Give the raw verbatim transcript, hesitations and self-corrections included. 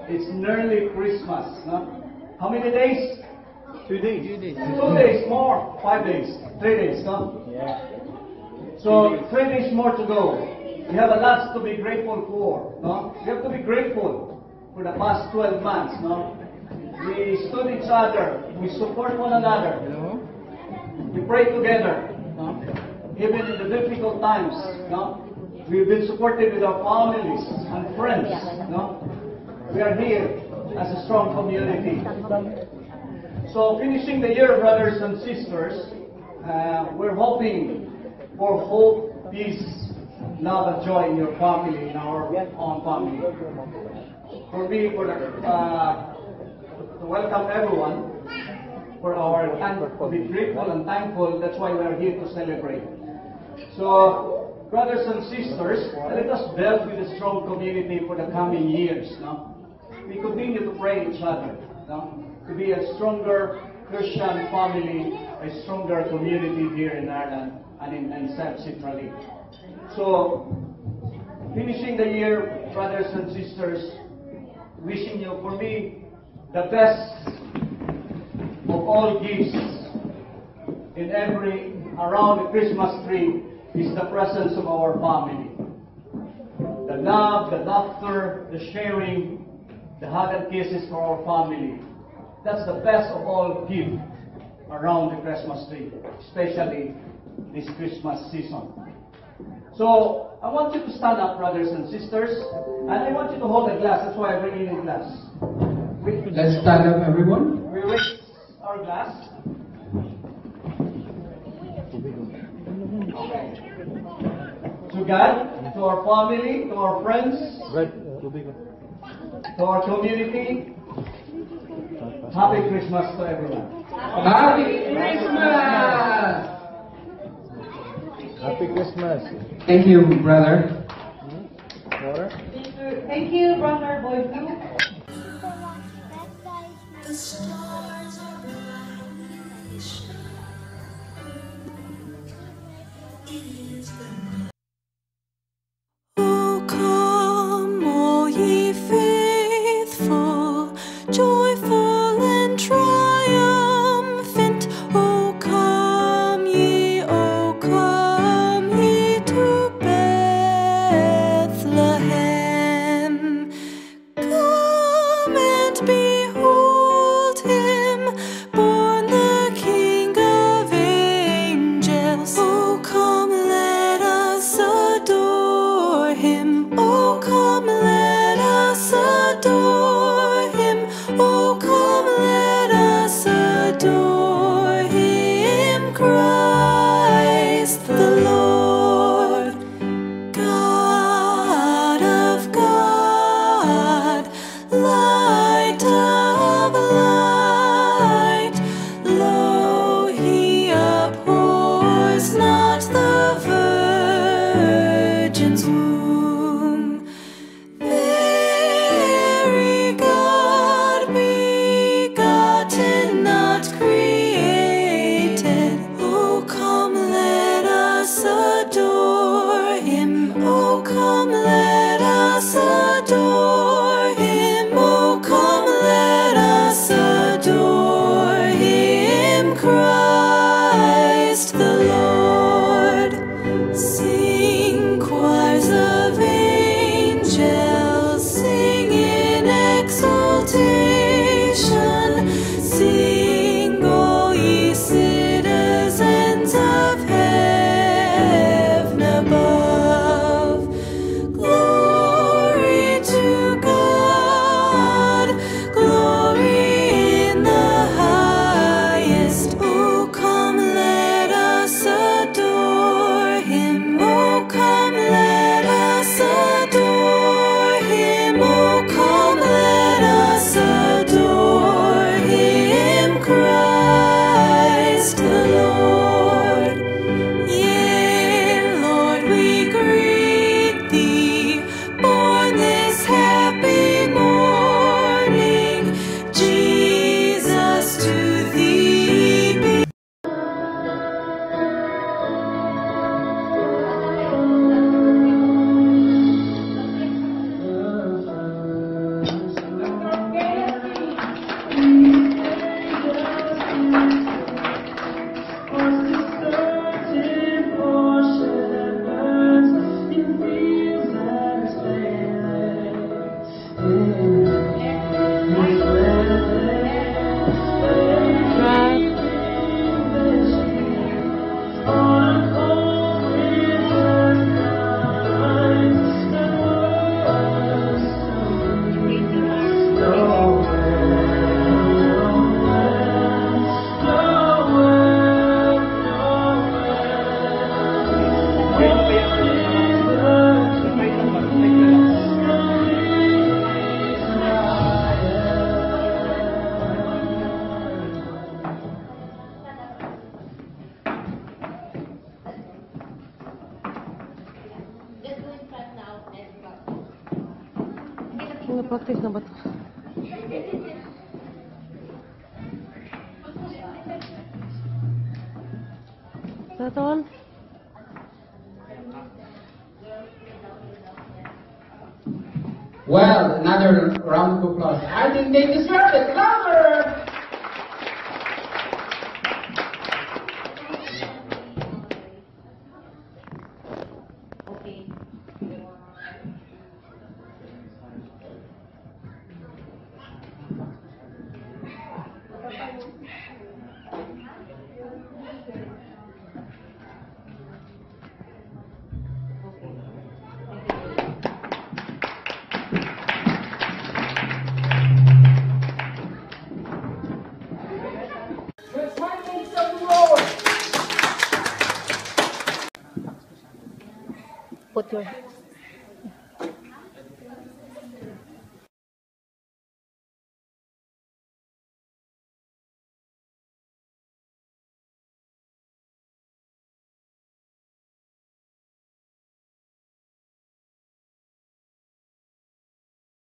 it's nearly Christmas. No? How many days? Two days. Two days. Two days more. Five days. Three days. No? Yeah. So three days more to go. We have a lot to be grateful for. No? We have to be grateful for the past twelve months. No? We stood each other. We support one another. We pray together. No? Even in the difficult times. No? We've been supported with our families and friends. No? We are here as a strong community. So finishing the year, brothers and sisters, uh, we're hoping for hope, peace, love, and joy in your family, in our own family. For me, for the, uh, to welcome everyone, for our thank, to be grateful and thankful. That's why we are here to celebrate. So, brothers and sisters, let us build with a strong community for the coming years. No? We continue to pray each other. No? To be a stronger Christian family, a stronger community here in Ireland and in, in South Central. So, finishing the year, brothers and sisters, wishing you, for me, the best of all gifts in every, around the Christmas tree is the presence of our family. The love, the laughter, the sharing, the hug and kisses for our family. That's the best of all gifts around the Christmas tree, especially this Christmas season. So, I want you to stand up, brothers and sisters, and I want you to hold a glass. That's why I bring in a glass. We, Let's stand up, everyone. we raise our glass. To God, to our family, to our friends, to our community. Happy Christmas to everyone. Happy Christmas! Happy Christmas. Thank you, brother. Water? Thank you, Brother Boy Blue. The stars are brightly shining. It is the O come, all ye faithful, joyful and triumphant. O come ye, O come ye to Bethlehem. Come and behold him, born the King of angels. O come, let us adore him. O come, let us adore him. O come, let us adore him, Christ the Lord. God of God, light of light, lo, he abhors not the virgin's womb. Very God begotten, not created. Oh, come, let us adore him. Oh, come, let us adore him. Oh, Practice na ba ito? Saton? Well, another round of applause. I think they deserve it. Louder! Put your